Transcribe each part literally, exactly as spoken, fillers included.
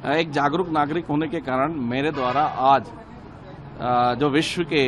एक जागरूक नागरिक होने के कारण मेरे द्वारा आज जो विश्व के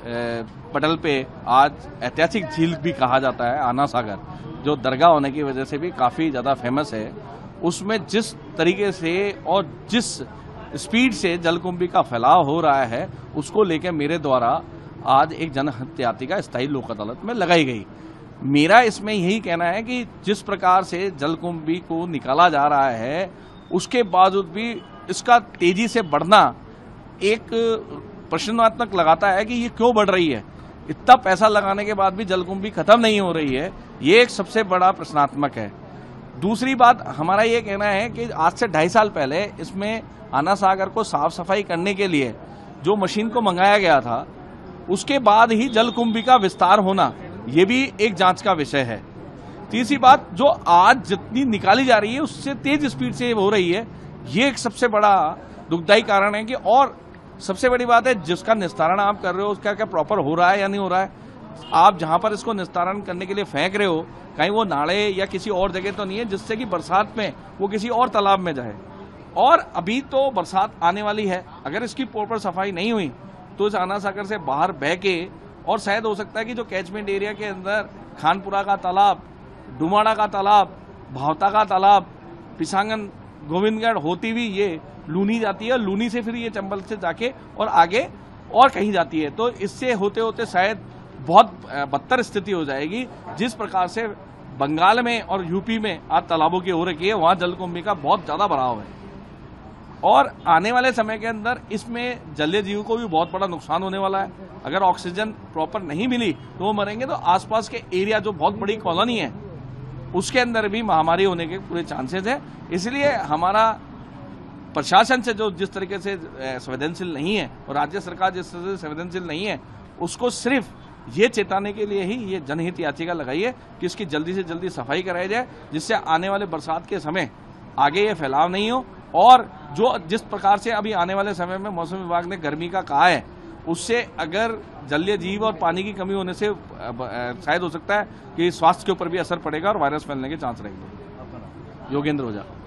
पटल पे आज ऐतिहासिक झील भी कहा जाता है आना सागर, जो दरगाह होने की वजह से भी काफ़ी ज़्यादा फेमस है, उसमें जिस तरीके से और जिस स्पीड से जलकुंभी का फैलाव हो रहा है उसको लेकर मेरे द्वारा आज एक जनहित याचिका स्थायी लोक अदालत में लगाई गई। मेरा इसमें यही कहना है कि जिस प्रकार से जलकुंभी को निकाला जा रहा है उसके बावजूद भी इसका तेजी से बढ़ना एक प्रश्नात्मक लगाता है कि ये क्यों बढ़ रही है। इतना पैसा लगाने के बाद भी जलकुंभी खत्म नहीं हो रही है, ये एक सबसे बड़ा प्रश्नात्मक है। दूसरी बात हमारा ये कहना है कि आज से ढाई साल पहले इसमें आना सागर को साफ सफाई करने के लिए जो मशीन को मंगाया गया था उसके बाद ही जलकुंभी का विस्तार होना ये भी एक जांच का विषय है। तीसरी बात, जो आज जितनी निकाली जा रही है उससे तेज स्पीड से हो रही है, ये एक सबसे बड़ा दुखदायी कारण है कि और सबसे बड़ी बात है जिसका निस्तारण आप कर रहे हो उसका क्या प्रॉपर हो रहा है या नहीं हो रहा है। आप जहां पर इसको निस्तारण करने के लिए फेंक रहे हो कहीं वो नाले या किसी और जगह तो नहीं है जिससे कि बरसात में वो किसी और तालाब में जाए। और अभी तो बरसात आने वाली है, अगर इसकी प्रॉपर सफाई नहीं हुई तो इस आना सागर से बाहर बह के और शायद हो सकता है कि जो कैचमेंट एरिया के अंदर खानपुरा का तालाब, डुमाड़ा का तालाब, भावता का तालाब, पिसांगन, गोविंदगढ़ होती हुई ये लूनी जाती है, लूनी से फिर ये चंबल से जाके और आगे और कहीं जाती है। तो इससे होते होते शायद बहुत बदतर स्थिति हो जाएगी। जिस प्रकार से बंगाल में और यूपी में आज तालाबों की हो रखी है, वहां जलकुंभी का बहुत ज्यादा बढ़ाव है और आने वाले समय के अंदर इसमें जलीय जीव को भी बहुत बड़ा नुकसान होने वाला है। अगर ऑक्सीजन प्रॉपर नहीं मिली तो वो मरेंगे, तो आसपास के एरिया जो बहुत बड़ी कॉलोनी है उसके अंदर भी महामारी होने के पूरे चांसेस है। इसलिए हमारा प्रशासन से जो जिस तरीके से संवेदनशील नहीं है और राज्य सरकार जिस तरह से संवेदनशील नहीं है, उसको सिर्फ ये चेताने के लिए ही ये जनहित याचिका लगाई है कि इसकी जल्दी से जल्दी सफाई कराई जाए, जिससे आने वाले बरसात के समय आगे ये फैलाव नहीं हो। और जो जिस प्रकार से अभी आने वाले समय में मौसम विभाग ने गर्मी का कहा है, उससे अगर जलीय जीव और पानी की कमी होने से शायद हो सकता है कि स्वास्थ्य के ऊपर भी असर पड़ेगा और वायरस फैलने के चांस रहेंगे। योगेंद्र ओझा।